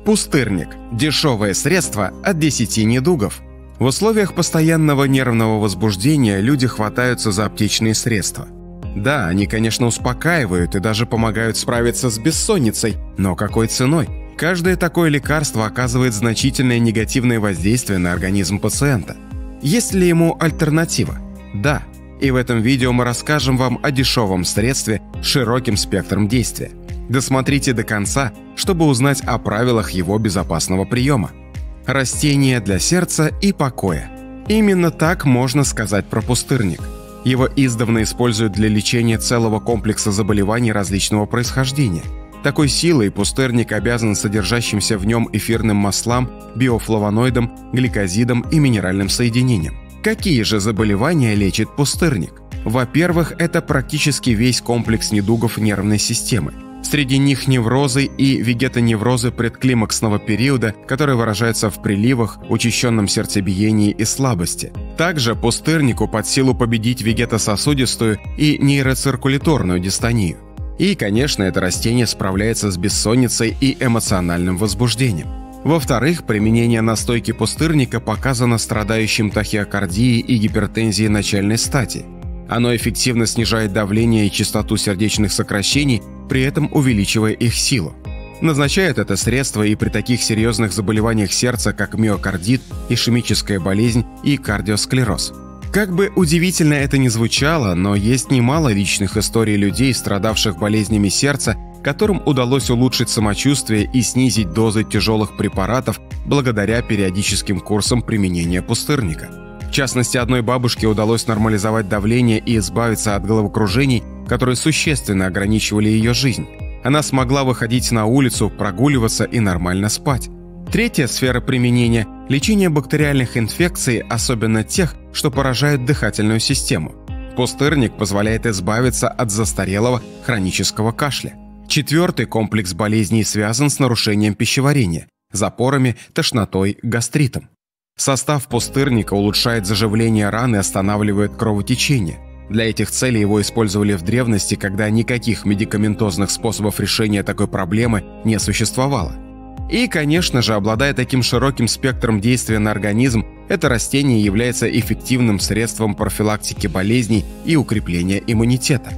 Пустырник – дешевое средство от 10 недугов. В условиях постоянного нервного возбуждения люди хватаются за аптечные средства. Да, они, конечно, успокаивают и даже помогают справиться с бессонницей, но какой ценой? Каждое такое лекарство оказывает значительное негативное воздействие на организм пациента. Есть ли ему альтернатива? Да. И в этом видео мы расскажем вам о дешевом средстве с широким спектром действия. Досмотрите до конца, чтобы узнать о правилах его безопасного приема. Растение для сердца и покоя. Именно так можно сказать про пустырник. Его издавна используют для лечения целого комплекса заболеваний различного происхождения. Такой силой пустырник обязан содержащимся в нем эфирным маслам, биофлавоноидам, гликозидам и минеральным соединениям. Какие же заболевания лечит пустырник? Во-первых, это практически весь комплекс недугов нервной системы. Среди них неврозы и вегетоневрозы предклимаксного периода, которые выражаются в приливах, учащенном сердцебиении и слабости. Также пустырнику под силу победить вегетососудистую и нейроциркуляторную дистонию. И, конечно, это растение справляется с бессонницей и эмоциональным возбуждением. Во-вторых, применение настойки пустырника показано страдающим тахикардией и гипертензией начальной стадии. Оно эффективно снижает давление и частоту сердечных сокращений, при этом увеличивая их силу. Назначают это средство и при таких серьезных заболеваниях сердца, как миокардит, ишемическая болезнь и кардиосклероз. Как бы удивительно это ни звучало, но есть немало личных историй людей, страдавших болезнями сердца, которым удалось улучшить самочувствие и снизить дозы тяжелых препаратов благодаря периодическим курсам применения пустырника. В частности, одной бабушке удалось нормализовать давление и избавиться от головокружений, которые существенно ограничивали ее жизнь. Она смогла выходить на улицу, прогуливаться и нормально спать. Третья сфера применения – лечение бактериальных инфекций, особенно тех, что поражают дыхательную систему. Пустырник позволяет избавиться от застарелого хронического кашля. Четвертый комплекс болезней связан с нарушением пищеварения, запорами, тошнотой, гастритом. Состав пустырника улучшает заживление ран и останавливает кровотечение. Для этих целей его использовали в древности, когда никаких медикаментозных способов решения такой проблемы не существовало. И, конечно же, обладая таким широким спектром действия на организм, это растение является эффективным средством профилактики болезней и укрепления иммунитета.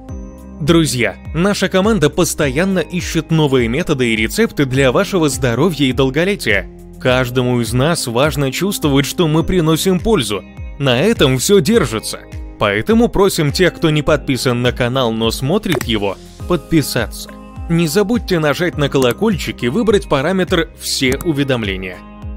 Друзья, наша команда постоянно ищет новые методы и рецепты для вашего здоровья и долголетия. Каждому из нас важно чувствовать, что мы приносим пользу. На этом все держится. Поэтому просим тех, кто не подписан на канал, но смотрит его, подписаться. Не забудьте нажать на колокольчик и выбрать параметр «Все уведомления».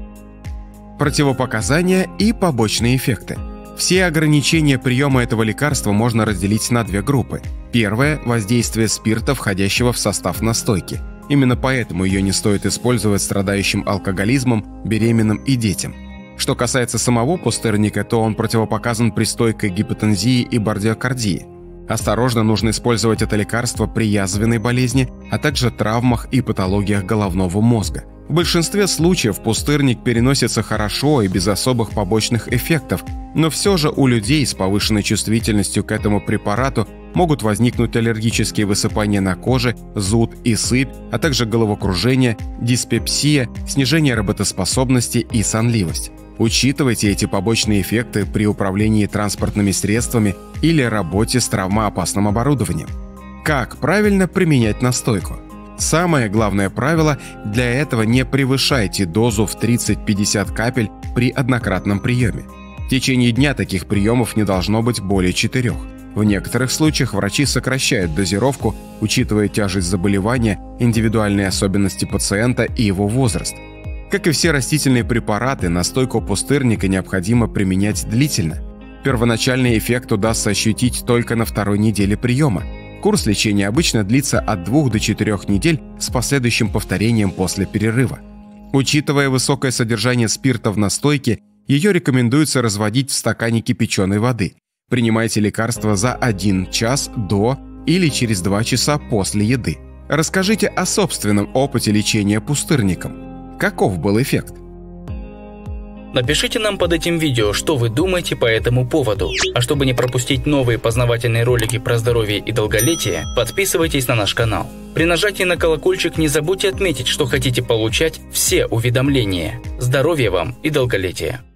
Противопоказания и побочные эффекты. Все ограничения приема этого лекарства можно разделить на две группы. Первое – воздействие спирта, входящего в состав настойки. Именно поэтому ее не стоит использовать страдающим алкоголизмом, беременным и детям. Что касается самого пустырника, то он противопоказан при стойкой гипотензии и бардиокардии. Осторожно нужно использовать это лекарство при язвенной болезни, а также травмах и патологиях головного мозга. В большинстве случаев пустырник переносится хорошо и без особых побочных эффектов, но все же у людей с повышенной чувствительностью к этому препарату могут возникнуть аллергические высыпания на коже, зуд и сыпь, а также головокружение, диспепсия, снижение работоспособности и сонливость. Учитывайте эти побочные эффекты при управлении транспортными средствами или работе с травмоопасным оборудованием. Как правильно применять настойку? Самое главное правило – для этого не превышайте дозу в 30-50 капель при однократном приеме. В течение дня таких приемов не должно быть более 4. В некоторых случаях врачи сокращают дозировку, учитывая тяжесть заболевания, индивидуальные особенности пациента и его возраст. Как и все растительные препараты, настойку пустырника необходимо применять длительно. Первоначальный эффект удастся ощутить только на 2-й неделе приема. Курс лечения обычно длится от 2 до 4 недель с последующим повторением после перерыва. Учитывая высокое содержание спирта в настойке, ее рекомендуется разводить в стакане кипяченой воды. Принимайте лекарство за 1 час до или через 2 часа после еды. Расскажите о собственном опыте лечения пустырником. Каков был эффект? Напишите нам под этим видео, что вы думаете по этому поводу. А чтобы не пропустить новые познавательные ролики про здоровье и долголетие, подписывайтесь на наш канал. При нажатии на колокольчик не забудьте отметить, что хотите получать все уведомления. Здоровья вам и долголетия!